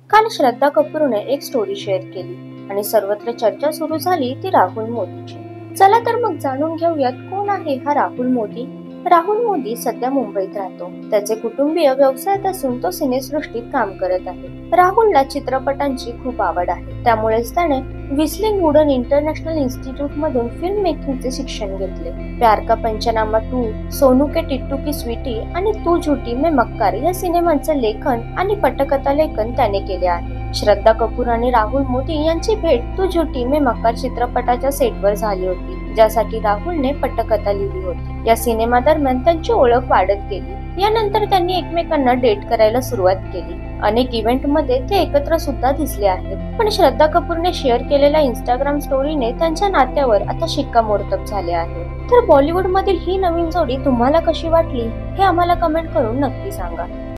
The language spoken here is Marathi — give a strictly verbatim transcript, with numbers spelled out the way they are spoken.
काल श्रद्धा कपूरने एक स्टोरी शेअर केली आणि सर्वत्र चर्चा सुरू झाली ती राहुल मोदीची। चला तर मग जाणून घेऊयात कोण आहे हा राहुल मोदी। राहुल मोदी सध्या मुंबईत राहतो। त्याचे कुटुंबीय व्यवसायात असून तो सिनेसृष्टीत काम करत आहे। राहुलला चित्रपटांची खूप आवड आहे, त्यामुळेच त्याने व्हिसलिंग वुडन इंटरनॅशनल इन्स्टिट्यूट मधून फिल्म मेकिंगचे शिक्षण घेतले। प्यार का पंचनामा टू, सोनू के टिट्टू की स्वीटी आणि तू झूठी मैं मक्कार या सिनेमांचे लेखन आणि पटकथा लेखन त्याने केले आहे। श्रद्धा कपूर आणि राहुल मोदी यांची भेट तू झूठी मैं मक्कार चित्रपटाच्या सेटवर झाली होती, ज्यासाठी राहुलने पटकथा लिहिली होती। या सिनेमा दरम्यान त्यांची ओळख वाढत गेली। यानंतर त्यांनी एकमेकांना डेट करायला सुरुवात केली। अनेक इव्हेंट मध्ये ते एकत्र सुद्धा दिसले आहेत। पण श्रद्धा कपूरने शेअर केलेल्या इंस्टाग्राम स्टोरीने त्यांच्या नात्यावर आता शिक्कामोर्तब झाले आहे। तर बॉलिवूड मधील ही नवीन जोडी तुम्हाला कशी वाटली हे आम्हाला कमेंट करून नक्की सांगा।